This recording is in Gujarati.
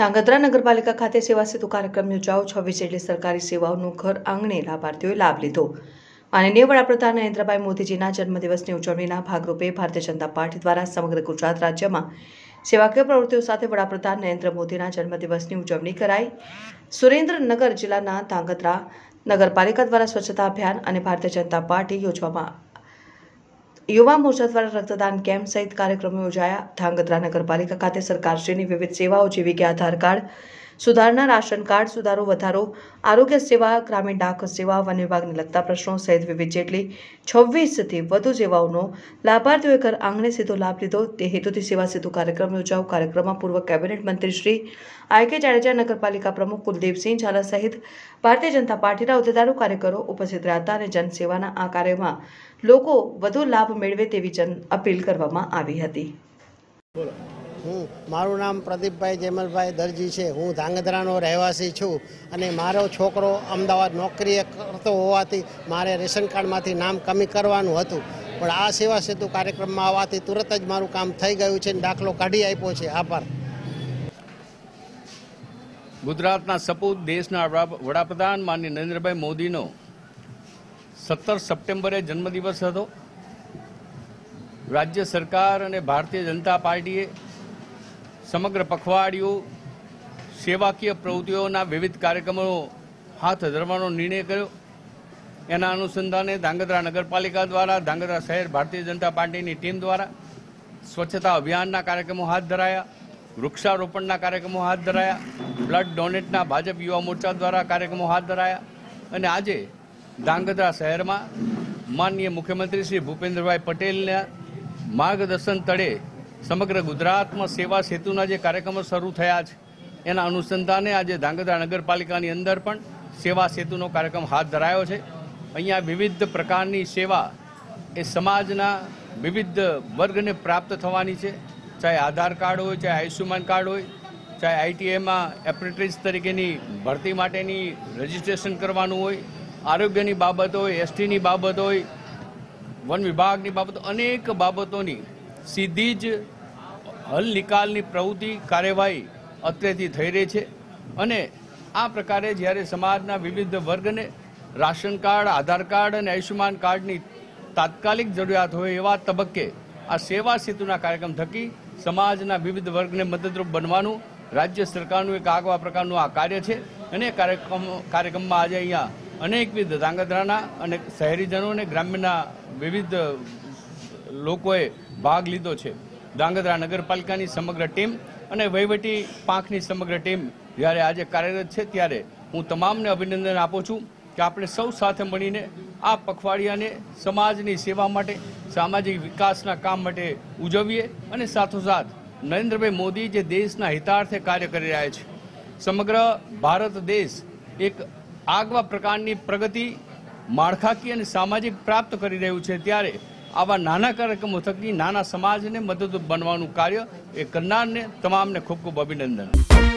ધાંગધ્રા નગરપાલિકા ખાતે સેવા સેતુ કાર્યક્રમ યોજાયો। 26 જેટલી સરકારી સેવાઓનો ઘર આંગણે લાભાર્થીઓએ લાભ લીધો। માનનીય વડાપ્રધાન નરેન્દ્રભાઈ મોદીજીના જન્મદિવસની ઉજવણીના ભાગરૂપે ભારતીય જનતા પાર્ટી દ્વારા સમગ્ર ગુજરાત રાજ્યમાં સેવાકીય પ્રવૃત્તિઓ સાથે વડાપ્રધાન નરેન્દ્ર મોદીના જન્મદિવસની ઉજવણી કરાઈ। સુરેન્દ્રનગર જિલ્લાના ધાંગધ્રા નગરપાલિકા દ્વારા સ્વચ્છતા અભિયાન અને ભારતીય જનતા પાર્ટી યોજવામાં युवा मोर्चा द्वारा रक्तदान कैम्प सहित कार्यक्रमों योजाया। ધાંગધ્રા नगरपालिका खाते सरकारश्रीनी विविध सेवाओं जेवी के आधार कार्ड सुधारना, राशन कार्ड सुधारो वधारो, आरोग्य सेवा, ग्रामीण डाक सेवा, वन विभाग ने लगता प्रश्नों सहित विविध जेटली 26 थी વધુ સેવાઓનો લાભાર્થીઓએ ઘર આંગણે સીધો લાભ લીધો। તે હેતુથી સેવા સેતુ કાર્યક્રમ યોજાયો। કાર્યક્રમમાં પૂર્વ કેબિનેટ મંત્રી શ્રી આઈ.કે. જાડેજા, નગરપાલિકા પ્રમુખ કુલદીપસિંહ ઝાલા સહિત ભારતીય જનતા પાર્ટીના હોદ્દેદારો, કાર્યકરો ઉપસ્થિત રહ્યા હતા અને જનસેવાના આ કાર્યમાં લોકો વધુ લાભ મેળવે તેવી જન અપીલ કરવામાં આવી હતી। મારું નામ પ્રદીપભાઈ જેમલભાઈ દરજી છે। હું ધાંગધ્રાનો રહેવાસી છું અને મારો છોકરો અમદાવાદ નોકરીએ કરતો હોવાથી મારે રેશન કાર્ડમાંથી નામ કમી કરવાનું હતું, પણ આ સેવા સેતુ કાર્યક્રમમાં આવવાથી તુરત જ મારું કામ થઈ ગયું છે અને દાખલો કાઢી આપ્યો છે। આભાર। ગુજરાતના સપૂત દેશના વડાપ્રધાન માનનીય નરેન્દ્રભાઈ મોદીનો 17 સપ્ટેમ્બરે જન્મદિવસ હતો। રાજ્ય સરકાર અને ભારતીય જનતા પાર્ટીએ સમગ્ર પખવાડિયું સેવાકીય પ્રવૃત્તિઓના વિવિધ કાર્યક્રમો હાથ ધરવાનો નિર્ણય કર્યો। એના અનુસંધાને ધાંગધ્રા નગરપાલિકા દ્વારા ધાંગધ્રા શહેર ભારતીય જનતા પાર્ટીની ટીમ દ્વારા સ્વચ્છતા અભિયાનના કાર્યક્રમો હાથ ધરાયા, વૃક્ષારોપણના કાર્યક્રમો હાથ ધરાયા, બ્લડ ડોનેટના ભાજપ યુવા મોરચા દ્વારા કાર્યક્રમો હાથ ધરાયા અને આજે ધાંગધ્રા શહેરમાં માનનીય મુખ્યમંત્રી શ્રી ભૂપેન્દ્રભાઈ પટેલના માર્ગદર્શન તળે સમગ્ર ગુજરાતમાં સેવા સેતુના જે કાર્યક્રમો શરૂ થયા છે એના અનુસંધાને આજે ધાંગધ્રા નગરપાલિકાની અંદર પણ સેવા સેતુનો કાર્યક્રમ હાથ ધરાયો છે। અહીંયા વિવિધ પ્રકારની સેવા એ સમાજના વિવિધ વર્ગને પ્રાપ્ત થવાની છે, ચાહે આધાર કાર્ડ હોય, ચાહે આયુષ્યમાન કાર્ડ હોય, ચાહે આઈટીઆઈમાં એપ્રેન્ટિસ તરીકેની ભરતી માટેની રજિસ્ટ્રેશન કરવાનું હોય, આરોગ્યની બાબત હોય, એસટીની બાબત હોય, વન વિભાગની બાબતો, અનેક બાબતોની સીધી જ હલ નિકાલની પ્રવૃત્તિ કાર્યવાહી અત્રેથી થઈ રહી છે અને આ પ્રકારે જ્યારે સમાજના વિવિધ વર્ગને રાશન કાર્ડ, આધાર કાર્ડ અને આયુષ્યમાન કાર્ડની તાત્કાલિક જરૂરિયાત હોય એવા તબક્કે આ સેવા સેતુના કાર્યક્રમ થકી સમાજના વિવિધ વર્ગને મદદરૂપ બનવાનું રાજ્ય સરકારનું એક આગવા પ્રકારનું આ કાર્ય છે અને કાર્યક્રમમાં આજે અહીંયા અનેકવિધ ધાંગધ્રાના અને શહેરીજનો અને ગ્રામ્યના વિવિધ લોકોએ ભાગ લીધો છે। ધાંગધ્રા નગરપાલિકાની સમગ્ર ટીમ અને વહીવટી પાંખની સમગ્ર ટીમ જ્યારે આજે કાર્યરત છે ત્યારે હું તમામને અભિનંદન આપું છું કે આપણે સૌ સાથે મળીને આ પખવાડિયાને સમાજની સેવા માટે, સામાજિક વિકાસના કામ માટે ઉજવીએ અને સાથોસાથ નરેન્દ્રભાઈ મોદી જે દેશના હિતાર્થે કાર્ય કરી રહ્યા છે, સમગ્ર ભારત દેશ એક આગવા પ્રકારની પ્રગતિ માળખાકીય અને સામાજિક પ્રાપ્ત કરી રહ્યું છે ત્યારે આવા નાના કાર્યક્રમો થકી નાના સમાજને મદદરૂપ બનવાનું કાર્ય એ કરનારને તમામને ખૂબ ખૂબ અભિનંદન।